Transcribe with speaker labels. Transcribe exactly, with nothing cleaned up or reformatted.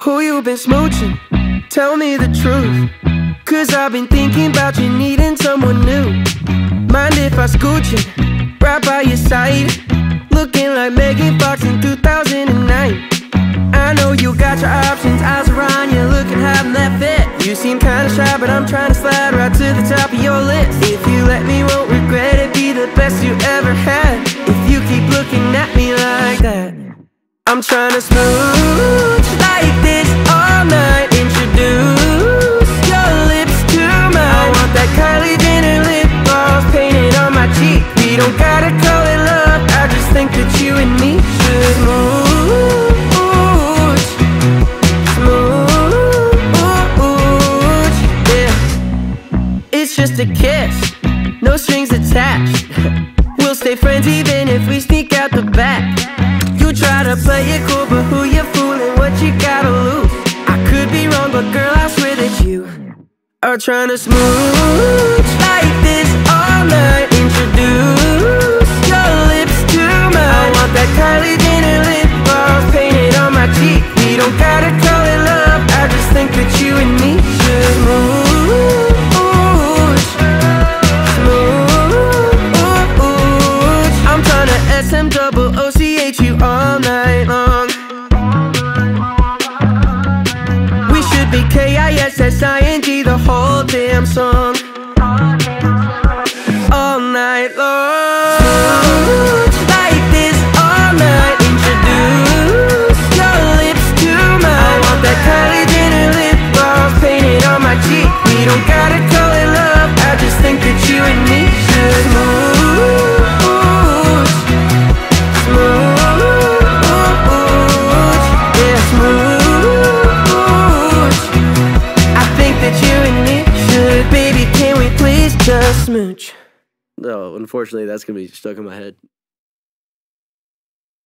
Speaker 1: Who you been smooching? Tell me the truth, cause I've been thinking about you needing someone new. Mind if I scooch you right by your side, looking like Megan Fox in two thousand nine. I know you got your options, eyes around you, looking hot in that fit. You seem kinda shy, but I'm trying to slide right to the top of your list. If you let me, won't regret it, be the best you ever had. If you keep looking at me like that, I'm trying to smooch like this all night. Introduce your lips to mine. I want that Kylie Jenner lip gloss painted on my cheek. We don't gotta call it love, I just think that you and me should move. Just a kiss, no strings attached. We'll stay friends even if we sneak out the back. You try to play it cool, but who you fooling? What you gotta lose? I could be wrong, but girl, I swear that you are trying to smooch like this all night. Introduce your lips to mine. I want that Kylie Jenner lip gloss painted on my cheek. We don't gotta call it love, I just think that you and me should move. S M double O C H you all night long. We should be K I S S I N G the whole damn song. All night long. Smooch like this all night. Introduce your lips to mine. I want that Kylie Jenner lip gloss painted on my cheek. We don't gotta call it love, I just think that you and me should move. Baby, can we please just smooch? No, unfortunately, that's gonna be stuck in my head.